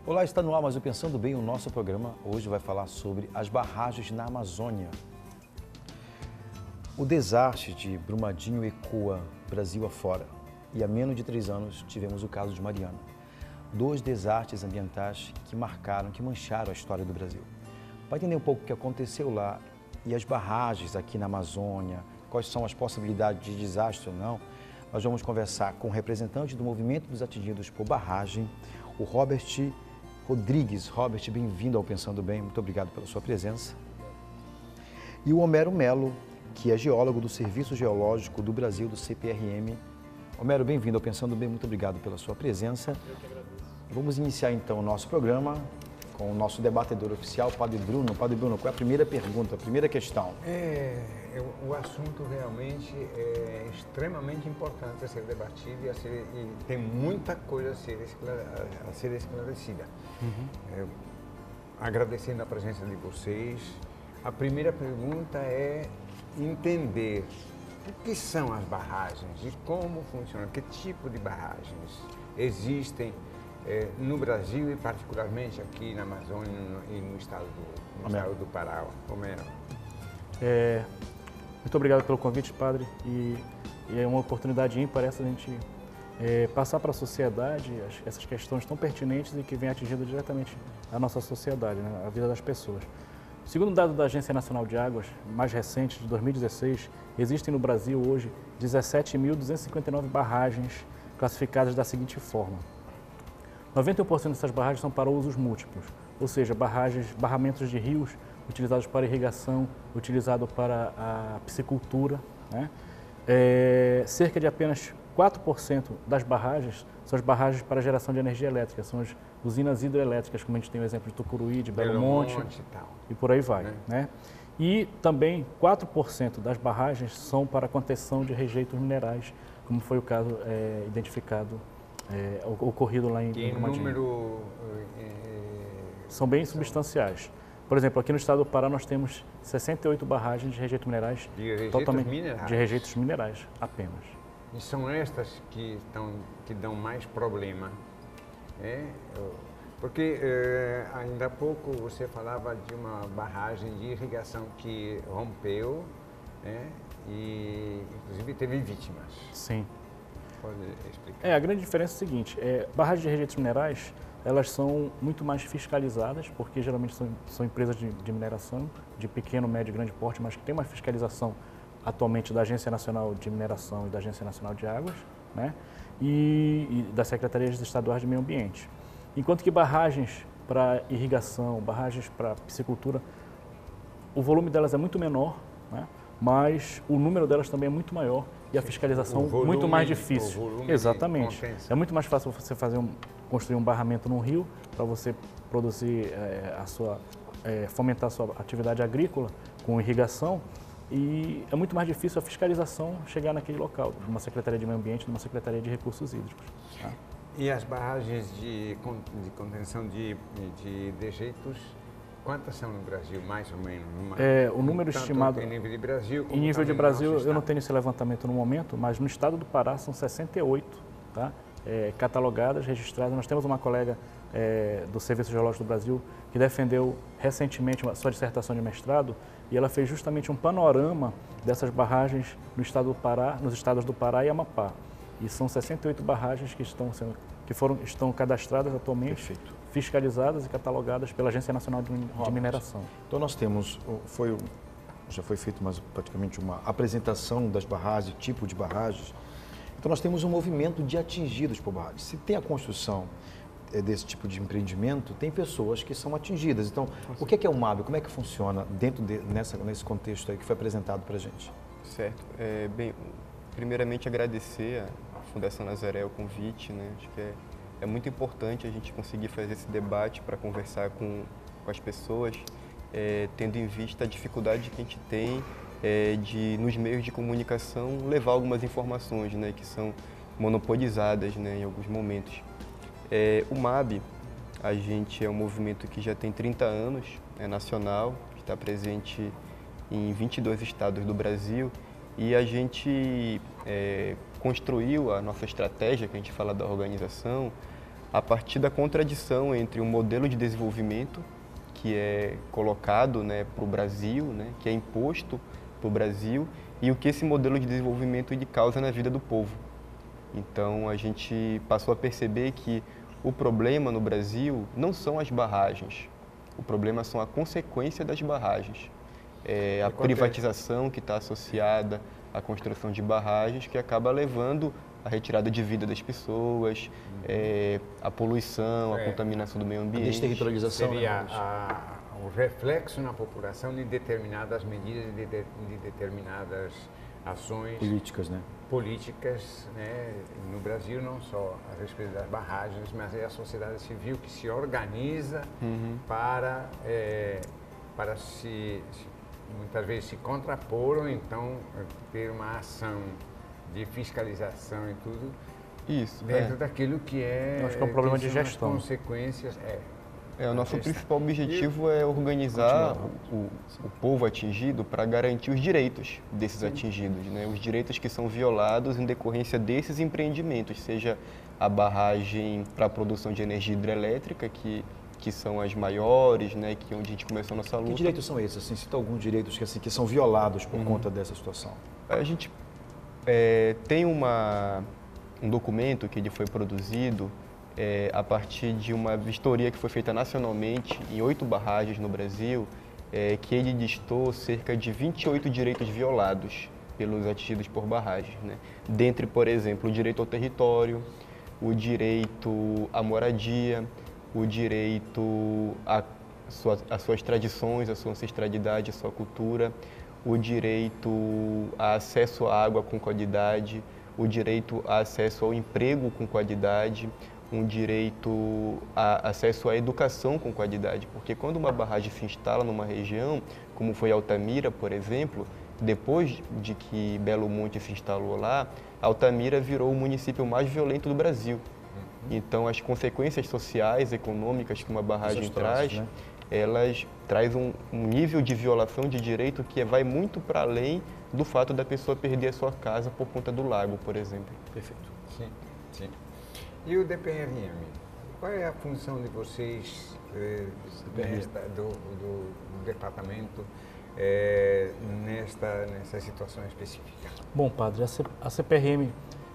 Olá, está no ar mais o Pensando Bem, o nosso programa hoje vai falar sobre as barragens na Amazônia. O desastre de Brumadinho ecoa Brasil afora e há menos de 3 anos tivemos o caso de Mariana. 2 desastres ambientais que marcaram, que mancharam a história do Brasil. Para entender um pouco o que aconteceu lá e as barragens aqui na Amazônia, quais são as possibilidades de desastre ou não, nós vamos conversar com o representante do Movimento dos Atingidos por Barragem, o Robert Rodrigues. Robert, bem-vindo ao Pensando Bem, muito obrigado pela sua presença. E o Homero Melo, que é geólogo do Serviço Geológico do Brasil, do CPRM. Homero, bem-vindo ao Pensando Bem, muito obrigado pela sua presença. Eu que agradeço. Vamos iniciar então o nosso programa com o nosso debatedor oficial, Padre Bruno. Padre Bruno, qual é a primeira pergunta, a primeira questão? O assunto realmente é extremamente importante a ser debatido e tem muita coisa a ser esclarecida. Agradecendo a presença de vocês, a primeira pergunta é entender o que são as barragens e como funcionam, que tipo de barragens existem no Brasil e particularmente aqui na Amazônia e no estado do Pará. Homero. Muito obrigado pelo convite, padre, e é uma oportunidade ímpar essa a gente passar para a sociedade essas questões tão pertinentes e que vêm atingindo diretamente a nossa sociedade, né, a vida das pessoas. Segundo o dado da Agência Nacional de Águas, mais recente, de 2016, existem no Brasil hoje 17.259 barragens classificadas da seguinte forma: 91% dessas barragens são para usos múltiplos, ou seja, barramentos de rios utilizados para irrigação, utilizado para a piscicultura, né? Cerca de apenas 4% das barragens são as barragens para geração de energia elétrica, são as usinas hidrelétricas, como a gente tem o exemplo de Tucuruí, de Belo Monte e por aí vai, né? E também 4% das barragens são para contenção de rejeitos minerais, como foi o caso identificado, ocorrido lá em Brumadinho. São bem substanciais. Por exemplo, aqui no estado do Pará nós temos 68 barragens de rejeitos minerais. De rejeitos minerais apenas. E são estas que dão mais problema. Porque ainda há pouco você falava de uma barragem de irrigação que rompeu, e inclusive teve vítimas. Sim. Pode explicar? A grande diferença é a seguinte: barragens de rejeitos minerais, elas são muito mais fiscalizadas, porque geralmente são empresas de mineração, de pequeno, médio e grande porte, mas que tem uma fiscalização atualmente da Agência Nacional de Mineração e da Agência Nacional de Águas, né? E das Secretarias Estaduais de Meio Ambiente. Enquanto que barragens para irrigação, barragens para piscicultura, o volume delas é muito menor, né? Mas o número delas também é muito maior e a fiscalização muito mais difícil. Exatamente. É muito mais fácil você construir um barramento num rio para você produzir fomentar a sua atividade agrícola com irrigação, e é muito mais difícil a fiscalização chegar naquele local, de uma Secretaria de Meio Ambiente, de uma Secretaria de Recursos Hídricos. Tá? E as barragens de contenção de dejeitos, quantas são no Brasil, mais ou menos? O número estimado... Em nível de Brasil... Em nível de Brasil, eu não tenho esse levantamento no momento, mas no estado do Pará são 68, tá? Catalogadas, registradas. Nós temos uma colega do Serviço Geológico do Brasil que defendeu recentemente a sua dissertação de mestrado, e ela fez justamente um panorama dessas barragens no estado do Pará, nos estados do Pará e Amapá. E são 68 barragens que estão cadastradas atualmente, fiscalizadas e catalogadas pela Agência Nacional de Mineração. Então nós temos, já foi feita praticamente uma apresentação das barragens, tipo de barragens. Então nós temos um movimento de atingidos por barragens. Se tem a construção desse tipo de empreendimento, tem pessoas que são atingidas. Então, o que é o MAB? Como é que funciona nesse contexto aí que foi apresentado para a gente? Certo. Bem, primeiramente agradecer à Fundação Nazaré o convite, né? Acho que é muito importante a gente conseguir fazer esse debate para conversar com as pessoas, tendo em vista a dificuldade que a gente tem de, nos meios de comunicação, levar algumas informações, né, que são monopolizadas, né, em alguns momentos. O MAB, a gente é um movimento que já tem 30 anos, é nacional, que está presente em 22 estados do Brasil, e a gente construiu a nossa estratégia, que a gente fala da organização, a partir da contradição entre um modelo de desenvolvimento que é colocado, né, para o Brasil, né, que é imposto para o Brasil, e o que esse modelo de desenvolvimento ele causa na vida do povo. Então, a gente passou a perceber que o problema no Brasil não são as barragens, o problema são a consequência das barragens. A privatização que está associada à construção de barragens, que acaba levando à retirada de vida das pessoas, a poluição, a contaminação do meio ambiente. A desterritorialização. Seria o reflexo na população de determinadas medidas, de determinadas ações políticas, né, no Brasil, não só a respeito das barragens, mas é a sociedade civil que se organiza para muitas vezes se contrapor ou então ter uma ação de fiscalização e tudo. Isso, dentro daquilo que é... Acho que é um problema de gestão. As consequências, o nosso principal objetivo é organizar o povo atingido para garantir os direitos desses atingidos, né? Os direitos que são violados em decorrência desses empreendimentos, seja a barragem para a produção de energia hidrelétrica, que são as maiores, né? Que é onde a gente começou a nossa luta. Que direitos são esses? Assim, cita alguns direitos que são violados por conta dessa situação. A gente tem um documento que ele foi produzido a partir de uma vistoria que foi feita nacionalmente em 8 barragens no Brasil, que ele listou cerca de 28 direitos violados pelos atingidos por barragens, né? Dentre, por exemplo, o direito ao território, o direito à moradia, o direito às suas tradições, à sua ancestralidade, à sua cultura, o direito a acesso à água com qualidade, o direito a acesso ao emprego com qualidade, um direito a acesso à educação com qualidade, porque quando uma barragem se instala numa região, como foi Altamira, por exemplo, depois de que Belo Monte se instalou lá, Altamira virou o município mais violento do Brasil. Então, as consequências sociais, econômicas que uma barragem traz, né? Elas trazem um nível de violação de direito que vai muito para além do fato da pessoa perder a sua casa por conta do lago, por exemplo. Perfeito. Sim, sim. E o DPRM? Qual é a função de vocês, do departamento, nessa situação específica? Bom, padre, a CPRM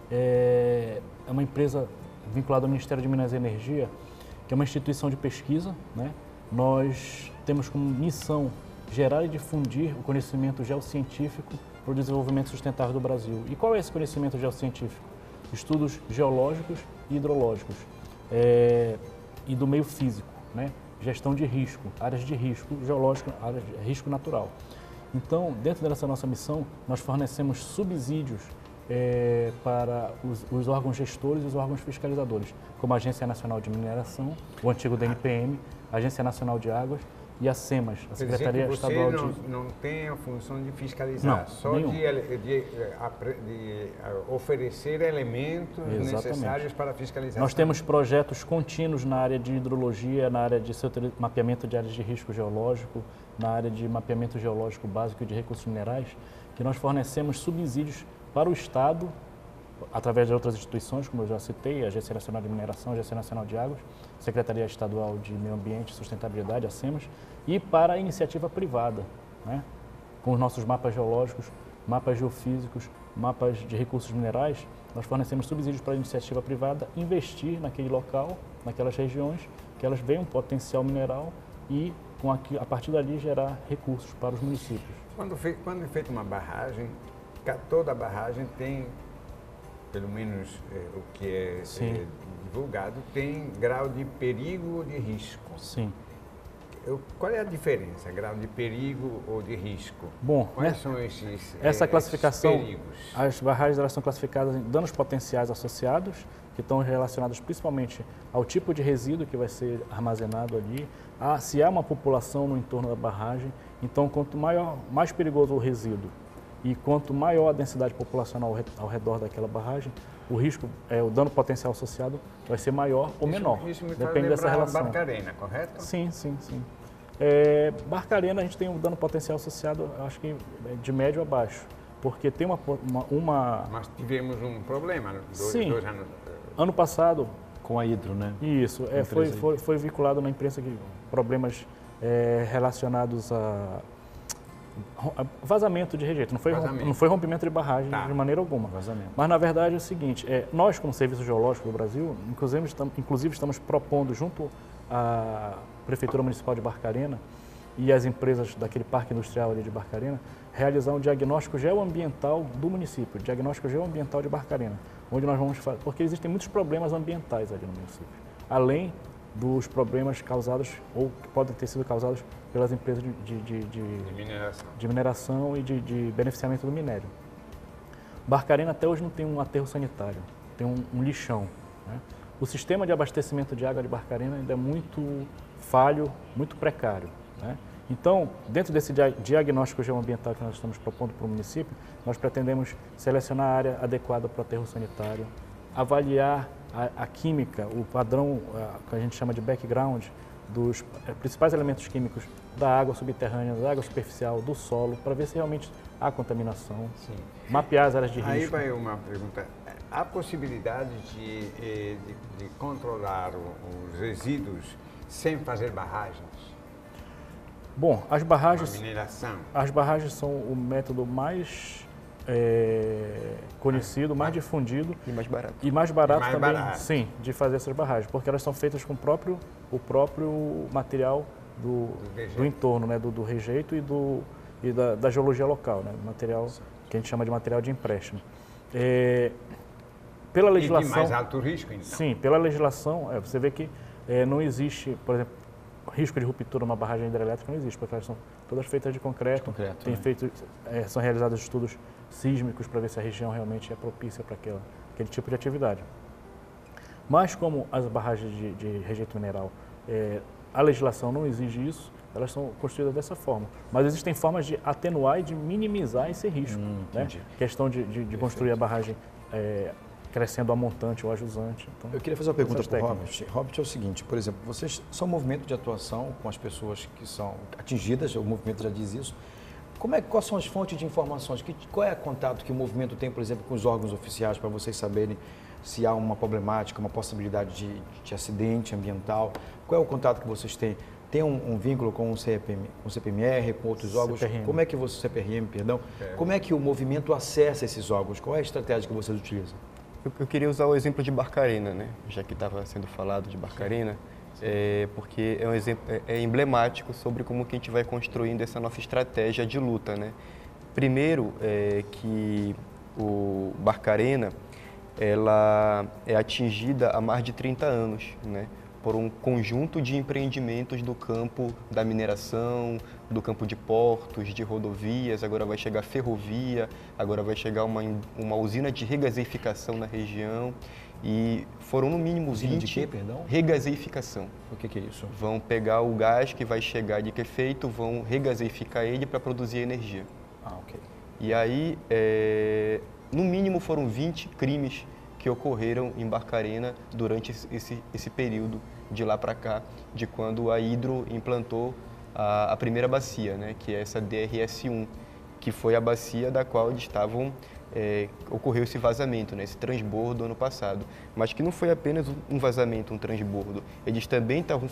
é uma empresa vinculada ao Ministério de Minas e Energia, que é uma instituição de pesquisa, né? Nós temos como missão gerar e difundir o conhecimento geocientífico para o desenvolvimento sustentável do Brasil. E qual é esse conhecimento geocientífico? Estudos geológicos e hidrológicos e do meio físico, né? Gestão de risco, áreas de risco geológico, áreas de risco natural. Então, dentro dessa nossa missão, nós fornecemos subsídios para os órgãos gestores e os órgãos fiscalizadores, como a Agência Nacional de Mineração, o antigo DNPM, a Agência Nacional de Águas e a SEMAS, a Secretaria Estadual de... Você não tem a função de fiscalizar, não, só de oferecer elementos necessários para a fiscalização. Nós temos projetos contínuos na área de hidrologia, na área de mapeamento de áreas de risco geológico, na área de mapeamento geológico básico e de recursos minerais, que nós fornecemos subsídios para o Estado, através de outras instituições, como eu já citei, a Agência Nacional de Mineração, a Agência Nacional de Águas, Secretaria Estadual de Meio Ambiente e Sustentabilidade, a SEMAS, e para a iniciativa privada, né? Com os nossos mapas geológicos, mapas geofísicos, mapas de recursos minerais, nós fornecemos subsídios para a iniciativa privada investir naquele local, naquelas regiões, que elas veem um potencial mineral e, a partir dali, gerar recursos para os municípios. Quando é feita uma barragem, toda barragem tem, pelo menos o que é divulgado, tem grau de perigo ou de risco. Sim. Qual é a diferença, grau de perigo ou de risco? Bom, quais são esses essa classificação, esses perigos? As barragens elas são classificadas em danos potenciais associados, que estão relacionados principalmente ao tipo de resíduo que vai ser armazenado ali, se há uma população no entorno da barragem. Então, quanto mais perigoso o resíduo, e quanto maior a densidade populacional ao redor daquela barragem, o risco, o dano potencial associado vai ser maior ou menor. Isso me depende dessa relação. Barcarena, correto? Sim. Barcarena a gente tem um dano potencial associado, acho que de médio a baixo, porque tem uma... Mas tivemos um problema Sim. 2 anos. Ano passado, Com a Hidro, né? Isso, foi vinculado na imprensa que problemas relacionados a vazamento de rejeito. Não foi rompimento de barragem de maneira alguma. Vazamento. Mas, na verdade, é o seguinte, nós, como Serviço Geológico do Brasil, inclusive estamos propondo, junto à Prefeitura Municipal de Barcarena e às empresas daquele parque industrial ali de Barcarena, realizar um diagnóstico geoambiental do município, diagnóstico geoambiental de Barcarena, onde nós vamos fazer, porque existem muitos problemas ambientais ali no município, além dos problemas causados ou que podem ter sido causados pelas empresas de mineração e de beneficiamento do minério. Barcarena até hoje não tem um aterro sanitário, tem um lixão, né? O sistema de abastecimento de água de Barcarena ainda é muito falho, muito precário, né? Então, dentro desse diagnóstico geoambiental que nós estamos propondo para o município, nós pretendemos selecionar a área adequada para o aterro sanitário, avaliar a química, o padrão que a gente chama de background, dos principais elementos químicos da água subterrânea, da água superficial, do solo, para ver se realmente há contaminação, Sim. Mapear as áreas de risco. Aí vai uma pergunta. Há possibilidade de controlar os resíduos sem fazer barragens? Bom, as barragens são o método mais conhecido, mais difundido E mais barato. e mais barato mais também, barato. sim, de fazer essas barragens, porque elas são feitas com o próprio material do entorno, né, do rejeito e da geologia local, né, material que a gente chama de material de empréstimo. Pela legislação, E de mais alto risco, então? Sim, pela legislação, você vê que não existe, por exemplo, risco de ruptura numa barragem hidrelétrica não existe, porque elas são todas feitas de concreto, são realizados estudos sísmicos para ver se a região realmente é propícia para aquele tipo de atividade. Mas como as barragens de rejeito mineral, a legislação não exige isso, elas são construídas dessa forma. Mas existem formas de atenuar e de minimizar esse risco. Né? Questão de construir a barragem crescendo a montante ou a jusante. Então, eu queria fazer uma pergunta para o Robert. Robert, é o seguinte, por exemplo, vocês são um movimento de atuação com as pessoas que são atingidas, o movimento já diz isso. Quais são as fontes de informações? Qual é o contato que o movimento tem, por exemplo, com os órgãos oficiais para vocês saberem se há uma problemática, uma possibilidade de acidente ambiental? Qual é o contato que vocês têm? Tem um vínculo com o CPMR, com outros órgãos? CPRM. Como é que você, CPRM, perdão, como é que o movimento acessa esses órgãos? Qual é a estratégia que vocês utilizam? Eu queria usar o exemplo de Barcarena, né? Já que estava sendo falado de Barcarena, porque é um exemplo emblemático sobre como que a gente vai construindo essa nossa estratégia de luta, né? Primeiro, que o Barcarena ela é atingida há mais de 30 anos, né? Por um conjunto de empreendimentos do campo da mineração, do campo de portos, de rodovias, agora vai chegar ferrovia, agora vai chegar uma usina de regasificação na região e foram no mínimo 20... Usina de quê, perdão? Regasificação. O que é isso? Vão pegar o gás que vai chegar de que é feito, vão regasificar ele para produzir energia. Ah, ok. E aí, no mínimo foram 20 crimes que ocorreram em Barcarena durante esse período de lá para cá, de quando a Hidro implantou a primeira bacia, né, que é essa DRS-1, que foi a bacia da qual ocorreu esse vazamento, né, esse transbordo ano passado. Mas que não foi apenas um vazamento, um transbordo. Eles também estavam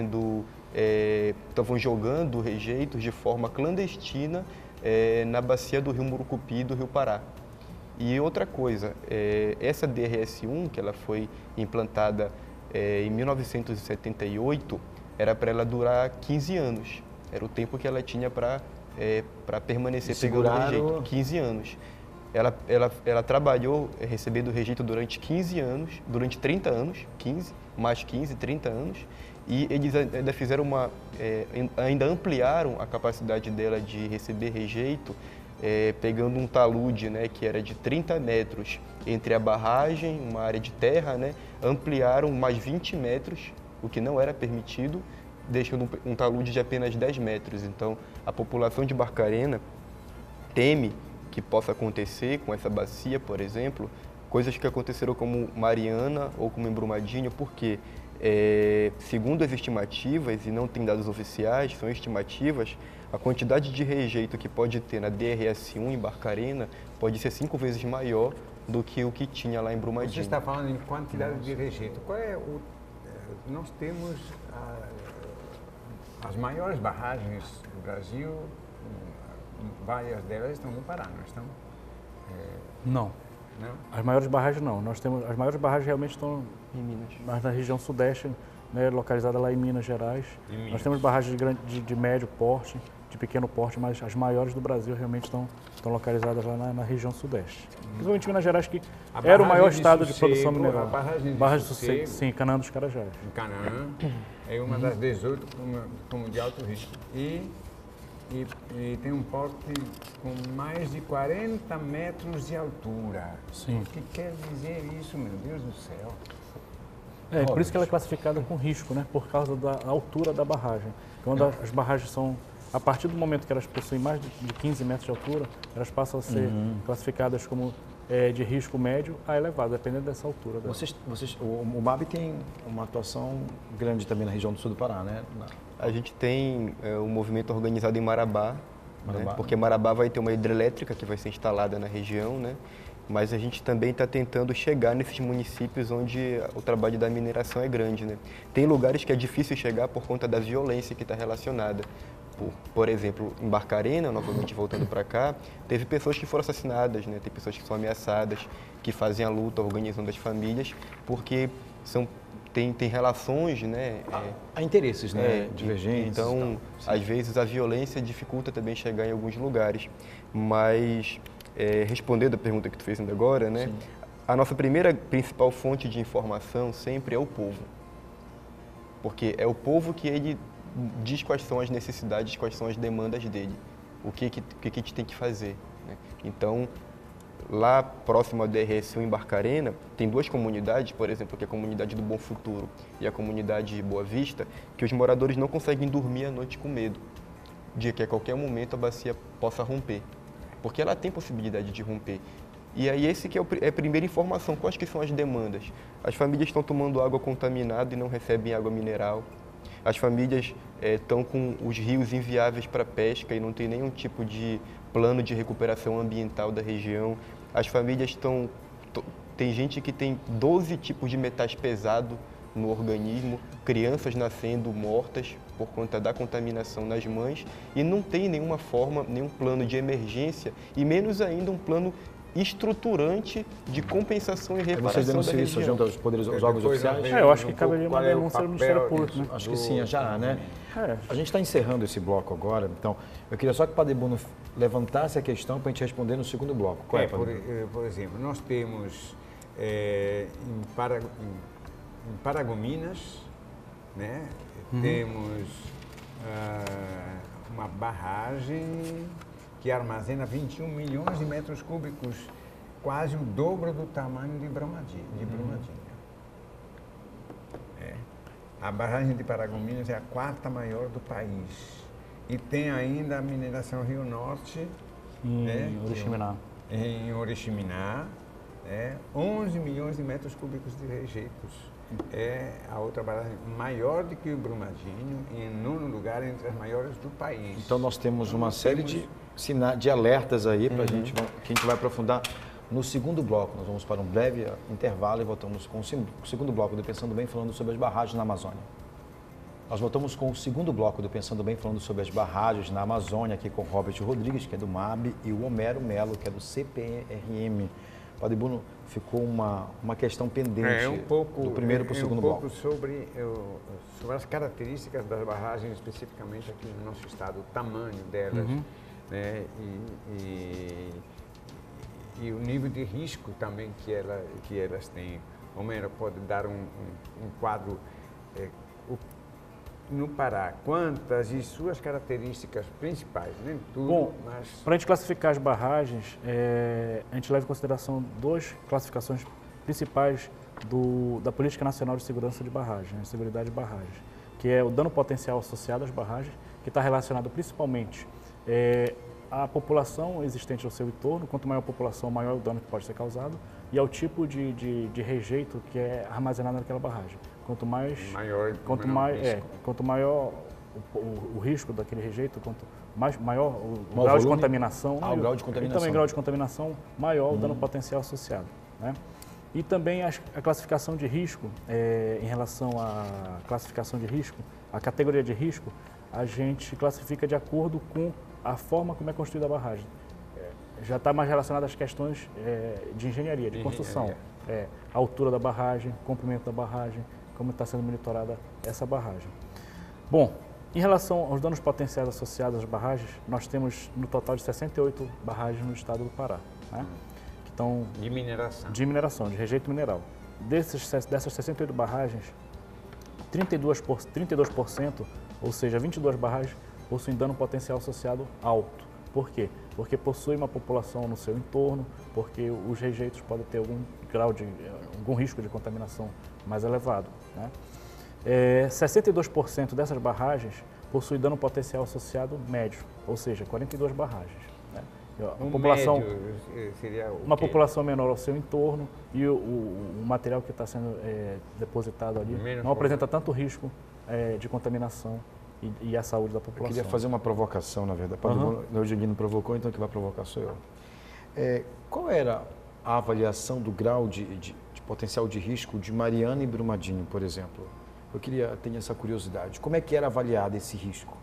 jogando rejeitos de forma clandestina na bacia do rio Murucupi e do rio Pará. E outra coisa, essa DRS-1, que ela foi implantada em 1978, era para ela durar 15 anos. Era o tempo que ela tinha para permanecer pegando rejeito, 15 anos. Ela trabalhou recebendo rejeito durante 15 anos, durante 30 anos, 15, mais 15, 30 anos, e eles ainda fizeram ainda ampliaram a capacidade dela de receber rejeito, pegando um talude, né, que era de 30 metros entre a barragem, uma área de terra, né, ampliaram mais 20 metros, o que não era permitido, deixando um talude de apenas 10 metros. Então, a população de Barcarena teme que possa acontecer com essa bacia, por exemplo, coisas que aconteceram como Mariana ou como em Brumadinho, porque, segundo as estimativas, e não tem dados oficiais, são estimativas, a quantidade de rejeito que pode ter na DRS1 em Barcarena pode ser 5 vezes maior do que o que tinha lá em Brumadinho. Você está falando em quantidade de rejeito. Qual é o... Nós temos as maiores barragens do Brasil, várias delas estão no Pará, não estão? Não. Não? As maiores barragens não. Nós temos, as maiores barragens realmente estão Em Minas. mais na região sudeste, né, localizada lá em Minas Gerais. Nós temos barragens de médio porte, de pequeno porte, mas as maiores do Brasil realmente estão localizadas lá na região sudeste. Principalmente Minas Gerais, que era o maior estado de produção mineral. A barragem de Barragem Sossego, sim, Canaã dos Carajás. em Canaã, é uma das 18 como de alto risco. E tem um porte com mais de 40 metros de altura. Sim. O que quer dizer isso, meu Deus do céu? É, por isso que ela é classificada com risco, né? Por causa da altura da barragem. Quando as barragens são, a partir do momento que elas possuem mais de 15 metros de altura, elas passam a ser classificadas como de risco médio a elevado, dependendo dessa altura dela. O MAB tem uma atuação grande também na região do sul do Pará, né? A gente tem um movimento organizado em Marabá, Marabá. né? Porque Marabá vai ter uma hidrelétrica que vai ser instalada na região, né? Mas a gente também está tentando chegar nesses municípios onde o trabalho da mineração é grande, né? Tem lugares que é difícil chegar por conta da violência que está relacionada. Por exemplo, em Barcarena, novamente voltando para cá, teve pessoas que foram assassinadas, né? Tem pessoas que são ameaçadas, que fazem a luta organizando as famílias, porque tem relações, né? Há interesses, né? Divergentes. Então, às vezes a violência dificulta também chegar em alguns lugares. Mas, respondendo a pergunta que tu fez ainda agora, né? Sim. A nossa principal fonte de informação sempre é o povo. Porque é o povo que ele diz quais são as necessidades, quais são as demandas dele, o que a gente tem que fazer, né? Então, lá próximo ao DRS1 em Barcarena, tem duas comunidades, por exemplo, que é a comunidade do Bom Futuro e a comunidade Boa Vista, que os moradores não conseguem dormir à noite com medo de que a qualquer momento a bacia possa romper, porque ela tem possibilidade de romper. E aí esse que é a primeira informação, quais que são as demandas? As famílias estão tomando água contaminada e não recebem água mineral. As famílias estão com os rios inviáveis para pesca e não tem nenhum tipo de plano de recuperação ambiental da região. As famílias tem gente que tem 12 tipos de metais pesados no organismo, crianças nascendo mortas por conta da contaminação nas mães e não tem nenhuma forma, nenhum plano de emergência e menos ainda um plano estruturante de compensação e reparação Vocês da denunciam região. isso junto aos poderes, aos órgãos oficiais? Eu acho que caberia uma denúncia no Ministério Público, né? Acho que sim, já, né? É. A gente está encerrando esse bloco agora, então eu queria só que o Padre Bruno levantasse a questão para a gente responder no segundo bloco. Qual é, Padre Bruno? Por exemplo, nós temos em Paragominas, né? Temos uma barragem que armazena 21 milhões de metros cúbicos, quase o dobro do tamanho de Brumadinho. A barragem de Paragominas é a quarta maior do país. E tem ainda a mineração Rio Norte, Em Oriximiná. em Oriximiná, 11 milhões de metros cúbicos de rejeitos. É a outra barragem maior do que o Brumadinho e em nono lugar entre as maiores do país. Então nós temos uma série de alertas aí para que a gente vai aprofundar no segundo bloco. Nós vamos para um breve intervalo e voltamos com o segundo bloco do Pensando Bem, falando sobre as barragens na Amazônia. Nós voltamos com o segundo bloco do Pensando Bem, falando sobre as barragens na Amazônia, aqui com o Robert Rodrigues, que é do MAB, e o Homero Melo, que é do CPRM. Padre Bruno, ficou uma questão pendente do primeiro para o segundo bloco. Sobre as características das barragens, especificamente aqui no nosso estado, o tamanho delas, né, e o nível de risco também que elas têm. Homero pode dar um quadro no Pará, quantas e suas características principais, nem tudo, Bom, mas... para a gente classificar as barragens, a gente leva em consideração duas classificações principais da Política Nacional de Segurança de Barragens, né, Seguridade de Barragens, que é o dano potencial associado às barragens, que está relacionado principalmente à população existente ao seu entorno. Quanto maior a população, maior o dano que pode ser causado, e ao tipo de rejeito que é armazenado naquela barragem. Quanto maior o risco daquele rejeito, quanto maior o Maior grau de volume? contaminação. O grau de contaminação. E também grau de contaminação maior, o dano potencial associado. Né? E também a classificação de risco, em relação à classificação de risco, a categoria de risco, a gente classifica de acordo com a forma como é construída a barragem. Já está mais relacionado às questões de engenharia, de construção. A altura da barragem, comprimento da barragem, como está sendo monitorada essa barragem. Bom, em relação aos danos potenciais associados às barragens, nós temos no total de 68 barragens no estado do Pará, né? Que estão De mineração. de rejeito mineral. Dessas 68 barragens, 32%, ou seja, 22 barragens, possuem dano potencial associado alto. Por quê? Porque possui uma população no seu entorno, porque os rejeitos podem ter algum risco de contaminação mais elevado, né? 62% dessas barragens possuem dano potencial associado médio, ou seja, 42 barragens. Né? A população, médio seria o uma quê? população menor ao seu entorno e o material que está sendo depositado ali Menos não apresenta tanto risco de contaminação e à saúde da Eu população. queria fazer uma provocação, na verdade. O Eugenino provocou, então quem vai provocar sou eu. Qual era a avaliação do grau de potencial de risco de Mariana e Brumadinho, por exemplo? Eu tenho essa curiosidade. Como é que era avaliado esse risco?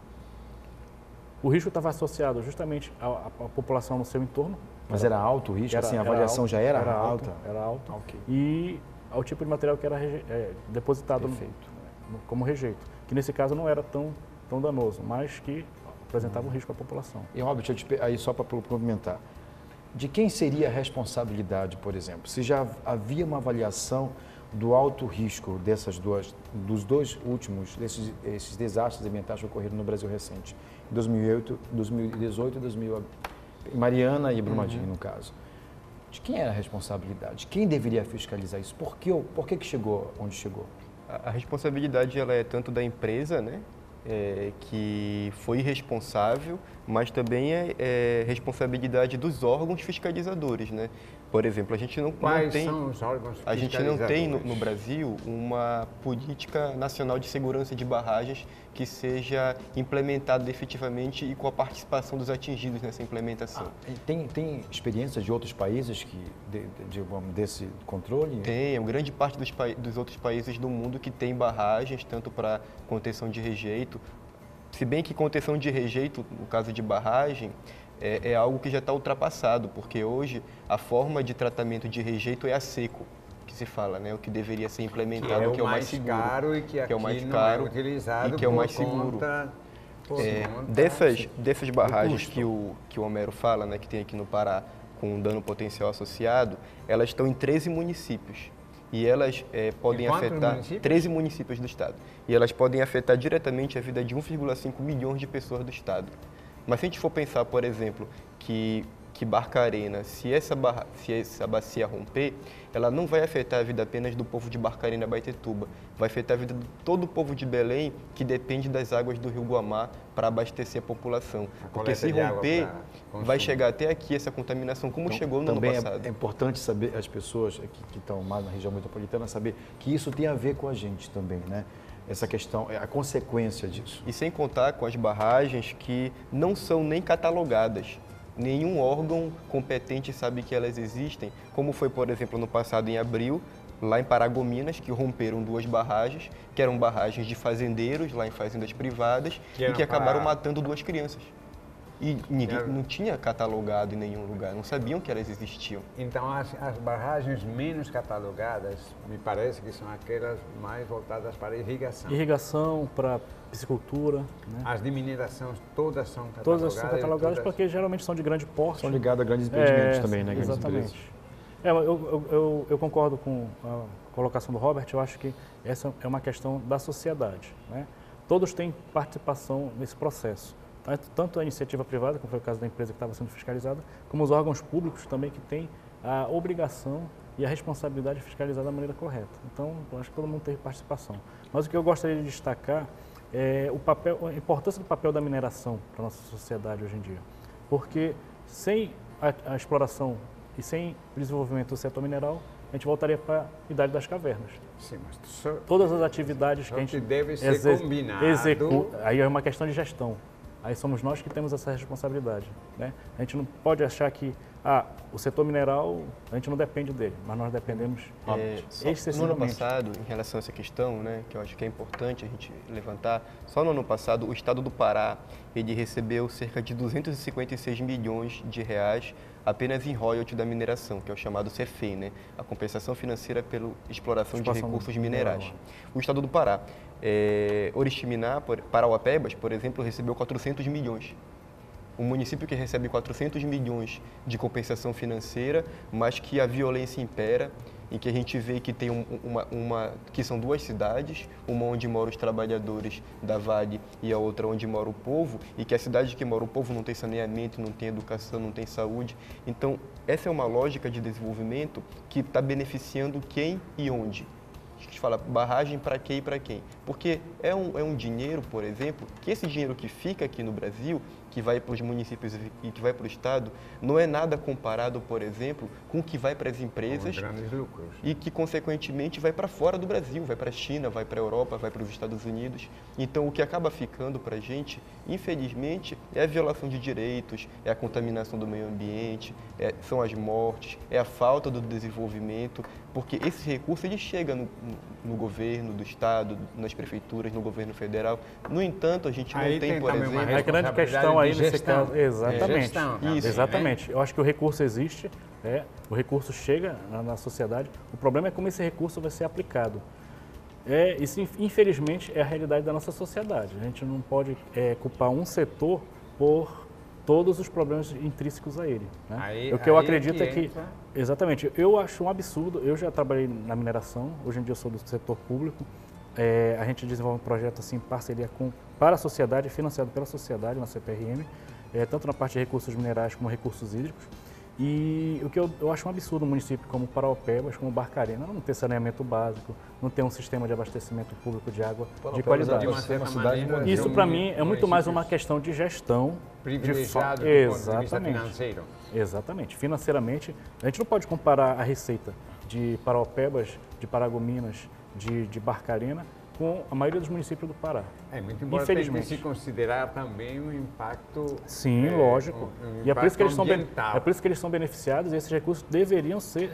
O risco estava associado justamente à população no seu entorno. Mas era alto o risco? Assim, a avaliação já era alta? Era alta. Ok. E ao tipo de material que era depositado como rejeito, que nesse caso não era tão danoso, mas que apresentava um risco à população. E, Robert, aí só para complementar, de quem seria a responsabilidade, por exemplo? Se já havia uma avaliação do alto risco dos dois últimos, esses desastres ambientais que ocorreram no Brasil recente, em 2018 e Mariana e Brumadinho, no caso. De quem era a responsabilidade? Quem deveria fiscalizar isso? Por que chegou onde chegou? A responsabilidade ela é tanto da empresa, né, que foi responsável, mas também é responsabilidade dos órgãos fiscalizadores, né? Por exemplo, a gente não tem, são os órgãos a gente não tem no fiscalizadores? Brasil uma política nacional de segurança de barragens que seja implementada efetivamente e com a participação dos atingidos nessa implementação. Tem experiências de outros países desse controle? Tem, grande parte dos outros países do mundo que tem barragens, tanto para contenção de rejeito, se bem que contenção de rejeito, no caso de barragem, é algo que já está ultrapassado, porque hoje a forma de tratamento de rejeito é a seco, que se fala, né? O que deveria ser implementado, que é o mais seguro. Caro e que aqui é o mais não caro é utilizado e que é o mais seguro. Dessas barragens que o Homero fala, né, que tem aqui no Pará, com dano potencial associado, elas estão em 13 municípios. E elas podem afetar 13 municípios do estado. E elas podem afetar diretamente a vida de 1,5 milhões de pessoas do estado. Mas se a gente for pensar, por exemplo, que Barcarena, se essa bacia romper, ela não vai afetar a vida apenas do povo de Barcarena, Abaetetuba, vai afetar a vida de todo o povo de Belém, que depende das águas do Rio Guamá para abastecer a população. Porque se romper, vai chegar até aqui essa contaminação, como chegou no ano passado. Também é importante saber, as pessoas que estão mais na região metropolitana, saber que isso tem a ver com a gente também, né? Essa questão, a consequência disso. E sem contar com as barragens que não são nem catalogadas. Nenhum órgão competente sabe que elas existem, como foi, por exemplo, no passado, em abril, lá em Paragominas, que romperam 2 barragens, que eram barragens de fazendeiros, lá em fazendas privadas, e que acabaram matando 2 crianças. E ninguém não tinha catalogado em nenhum lugar, não sabiam que elas existiam. Então, as barragens menos catalogadas, me parece que são aquelas mais voltadas para irrigação. Irrigação, para piscicultura. Né? As de mineração, todas são catalogadas? Todas são catalogadas porque geralmente são de grande porte. São ligadas a grandes empreendimentos também, né? Exatamente. Eu concordo com a colocação do Robert, eu acho que essa é uma questão da sociedade. Né? Todos têm participação nesse processo. Tanto a iniciativa privada, como foi o caso da empresa que estava sendo fiscalizada, como os órgãos públicos também que têm a obrigação e a responsabilidade de fiscalizar da maneira correta. Então, eu acho que todo mundo teve participação. Mas o que eu gostaria de destacar é a importância do papel da mineração para a nossa sociedade hoje em dia. Porque sem a exploração e sem o desenvolvimento do setor mineral, a gente voltaria para a Idade das Cavernas. Sim, mas todas as atividades que a gente deve ser combinado. aí é uma questão de gestão. aí somos nós que temos essa responsabilidade, né? A gente não pode achar que o setor mineral, a gente não depende dele, mas nós dependemos No ano excessivamente. passado, em relação a essa questão, né, que eu acho que é importante a gente levantar, só no ano passado o estado do Pará ele recebeu cerca de 256 milhões de reais apenas em royalty da mineração, que é o chamado CFEM, né, a compensação financeira pela exploração de recursos minerais. O estado do Pará, Oriximiná, Parauapebas, por exemplo, recebeu 400 milhões. Um município que recebe 400 milhões de compensação financeira, mas que a violência impera, em que a gente vê que tem que são duas cidades, uma onde moram os trabalhadores da Vale e a outra onde mora o povo, e que a cidade que mora o povo não tem saneamento, não tem educação, não tem saúde. Então, essa é uma lógica de desenvolvimento que está beneficiando quem e onde. A gente fala barragem para quê e para quem. Porque é um dinheiro, por exemplo, que esse dinheiro que fica aqui no Brasil, que vai para os municípios e que vai para o Estado, não é nada comparado, por exemplo, com o que vai para as empresas grandes lucros. E que, consequentemente, vai para fora do Brasil, vai para a China, vai para a Europa, vai para os Estados Unidos. Então, o que acaba ficando para a gente, infelizmente, é a violação de direitos, é a contaminação do meio ambiente, são as mortes, é a falta do desenvolvimento, porque esse recurso ele chega no governo do Estado, nas prefeituras, no governo federal. No entanto, a gente não tem, por exemplo... A grande questão aí nesse caso, exatamente, gestão, isso, exatamente. Eu acho que o recurso existe, o recurso chega na sociedade. O problema é como esse recurso vai ser aplicado. Isso, infelizmente, é a realidade da nossa sociedade. A gente não pode culpar um setor por todos os problemas intrínsecos a ele, né? O que eu acredito é que... Exatamente. Eu acho um absurdo. Eu já trabalhei na mineração, hoje em dia eu sou do setor público. A gente desenvolve um projeto assim, em parceria para a sociedade, financiado pela sociedade, na CPRM, tanto na parte de recursos minerais como recursos hídricos. E o que eu acho um absurdo um município como Parauapebas, como Barcarena, não ter saneamento básico, não ter um sistema de abastecimento público de água de qualidade. Isso, para mim, é muito mais uma questão de gestão. Privilegiado do ponto de vista financeiro. Exatamente. Financeiramente, a gente não pode comparar a receita de Parauapebas, de Paragominas, de Barcarena, com a maioria dos municípios do Pará. Muito importante infelizmente. se considerar também o impacto. Sim, lógico. E é por isso que eles são beneficiados e esses recursos deveriam ser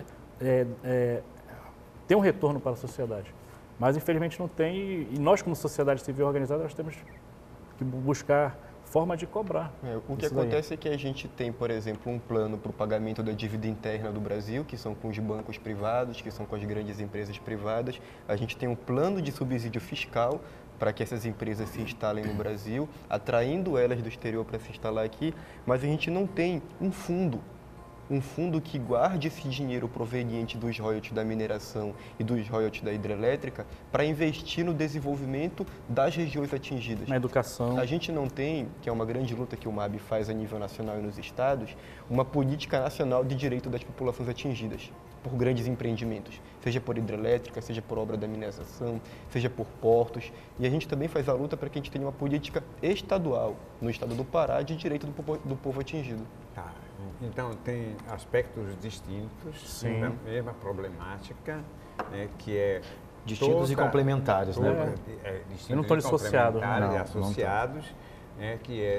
ter um retorno para a sociedade. Mas infelizmente não tem, e nós como sociedade civil organizada nós temos que buscar forma de cobrar. O que acontece é que a gente tem, por exemplo, um plano para o pagamento da dívida interna do Brasil, que são com os bancos privados, que são com as grandes empresas privadas. A gente tem um plano de subsídio fiscal para que essas empresas se instalem no Brasil, atraindo elas do exterior para se instalar aqui, mas a gente não tem um fundo que guarde esse dinheiro proveniente dos royalties da mineração e dos royalties da hidrelétrica para investir no desenvolvimento das regiões atingidas. Na educação. A gente não tem, que é uma grande luta que o MAB faz a nível nacional e nos estados, uma política nacional de direito das populações atingidas por grandes empreendimentos, seja por hidrelétrica, seja por obra da mineração, seja por portos. E a gente também faz a luta para que a gente tenha uma política estadual, no estado do Pará, de direito do povo atingido. Tá. Então, tem aspectos distintos da mesma problemática, né, que é... Distintos e complementares, né? Distintos Eu não estou dissociado. E associados, né, que é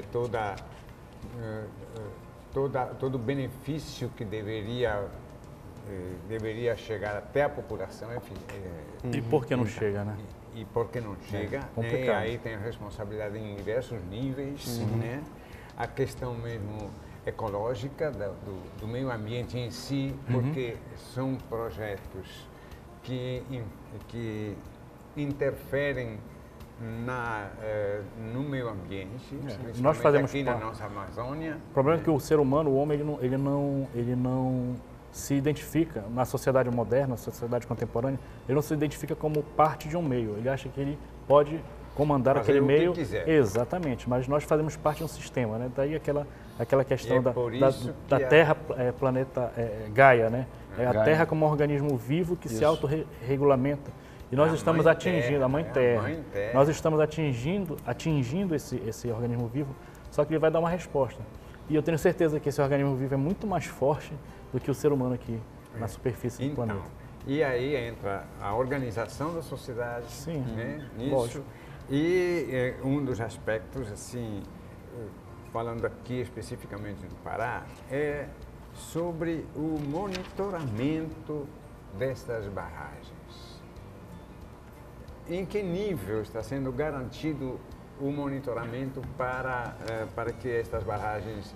todo o benefício que deveria chegar até a população. E por que não chega, né? E por que não chega? Né? E aí tem a responsabilidade em diversos níveis, né? A questão mesmo ecológica do meio ambiente em si, porque são projetos que interferem no meio ambiente, principalmente nós fazemos aqui na nossa Amazônia. O problema é que o ser humano, o homem, ele não se identifica na sociedade moderna, na sociedade contemporânea, ele não se identifica como parte de um meio. Ele acha que ele pode comandar fazer aquele meio. Que quiser. Exatamente, mas nós fazemos parte de um sistema, né? Daí aquela questão da que Terra, planeta Gaia, né? A Gaia. Terra como um organismo vivo que se autorregulamenta. E nós estamos atingindo, a Mãe Terra, nós estamos atingindo esse organismo vivo, só que ele vai dar uma resposta. E eu tenho certeza que esse organismo vivo é muito mais forte do que o ser humano aqui na superfície do planeta. E aí entra a organização da sociedade, Sim, né, lógico. nisso. E um dos aspectos, assim, falando aqui especificamente do Pará, é sobre o monitoramento destas barragens. Em que nível está sendo garantido o monitoramento para que estas barragens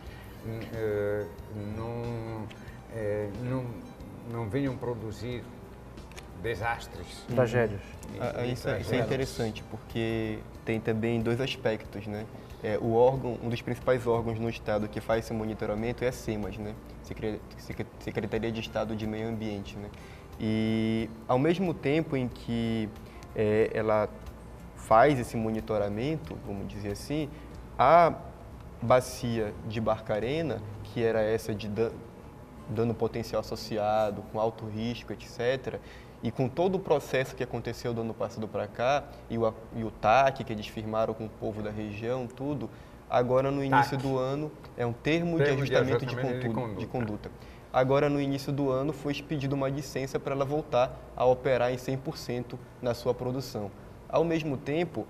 não venham produzir desastres? Tragédias. Isso é interessante, porque tem também dois aspectos, né? O órgão, um dos principais órgãos no Estado que faz esse monitoramento é a SEMAS, né? Secretaria de Estado de Meio Ambiente, né? E, ao mesmo tempo em que ela faz esse monitoramento, vamos dizer assim, a bacia de Barcarena, que era essa de dano potencial associado, com alto risco, etc., e com todo o processo que aconteceu do ano passado para cá, e o TAC que eles firmaram com o povo da região, tudo, agora no início do ano, é um termo de ajustamento de conduta. Agora no início do ano foi expedida uma licença para ela voltar a operar em 100% na sua produção. Ao mesmo tempo,